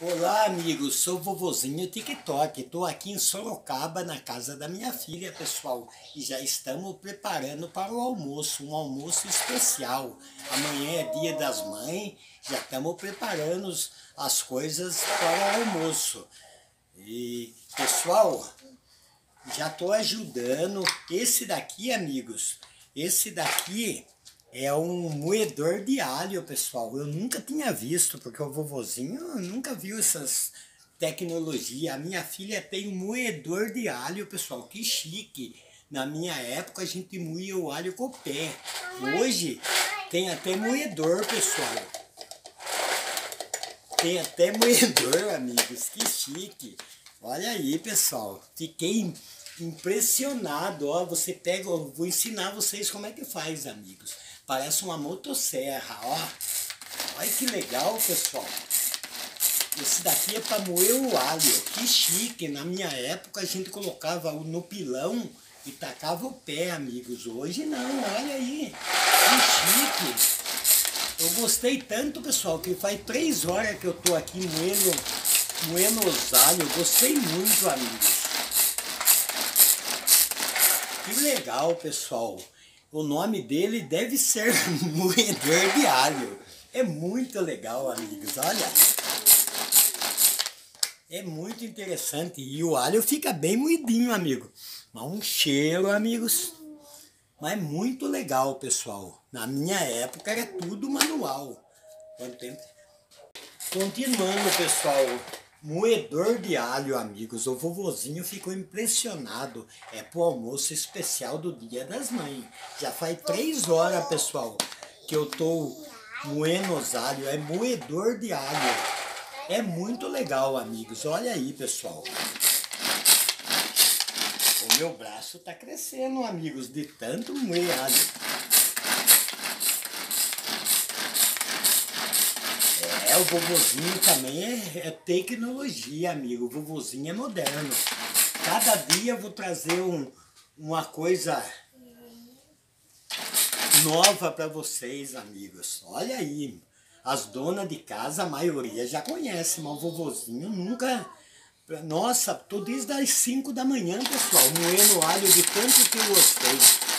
Olá, amigos, sou o vovozinho TikTok. Estou aqui em Sorocaba, na casa da minha filha, pessoal, e já estamos preparando para o almoço, um almoço especial. Amanhã é Dia das Mães, já estamos preparando as coisas para o almoço. E, pessoal, já estou ajudando. Esse daqui, amigos, esse daqui é um moedor de alho, pessoal. Eu nunca tinha visto, porque o vovozinho nunca viu essas tecnologias. A minha filha tem um moedor de alho, pessoal. Que chique. Na minha época a gente moía o alho com o pé. Hoje tem até moedor, pessoal. Tem até moedor, amigos. Que chique. Olha aí, pessoal. Fiquei impressionado. Ó, você pega, eu vou ensinar vocês como é que faz, amigos. Parece uma motosserra, ó. Olha que legal, pessoal. Esse daqui é para moer o alho. Que chique. Na minha época a gente colocava no pilão e tacava o pé, amigos. Hoje não, olha aí. Que chique. Eu gostei tanto, pessoal, que faz 3 horas que eu tô aqui moendo os alhos. Eu gostei muito, amigos. Que legal, pessoal. O nome dele deve ser moedor de alho. É muito legal, amigos. Olha. É muito interessante. E o alho fica bem moidinho, amigo. Mas um cheiro, amigos. Mas é muito legal, pessoal. Na minha época era tudo manual. Quanto tempo? Continuando, pessoal. Moedor de alho, amigos. O vovozinho ficou impressionado. É pro almoço especial do Dia das Mães. Já faz 3 horas, pessoal, que eu tô moendo os alhos. É moedor de alho. É muito legal, amigos. Olha aí, pessoal. O meu braço tá crescendo, amigos, de tanto moer alho. O vovozinho também é tecnologia, amigo. O vovozinho é moderno. Cada dia eu vou trazer uma coisa nova para vocês, amigos. Olha aí. As donas de casa, a maioria já conhece, mas o vovozinho nunca... Nossa, tô desde as 5 da manhã, pessoal, moendo alho de tanto que eu gostei.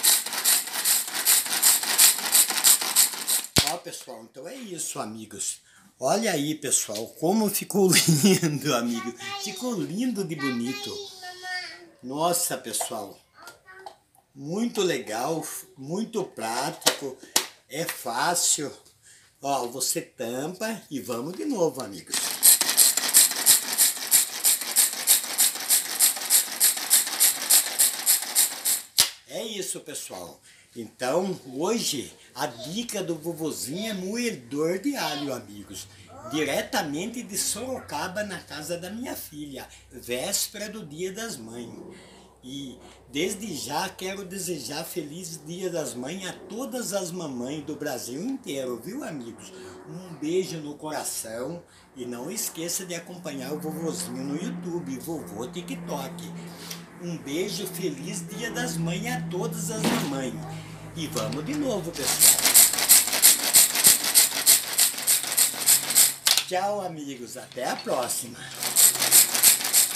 Ó, pessoal, então é isso, amigos. Olha aí, pessoal, como ficou lindo, amigo. Ficou lindo de bonito. Nossa, pessoal. Muito legal, muito prático. É fácil. Ó, você tampa e vamos de novo, amigos. É isso, pessoal. Então, hoje, a dica do vovozinho é moedor de alho, amigos. Diretamente de Sorocaba, na casa da minha filha. Véspera do Dia das Mães. E, desde já, quero desejar feliz Dia das Mães a todas as mamães do Brasil inteiro, viu, amigos? Um beijo no coração. E não esqueça de acompanhar o vovozinho no YouTube, Vovô TikTok. Um beijo, feliz Dia das Mães a todas as mamães. E vamos de novo, pessoal. Tchau, amigos. Até a próxima.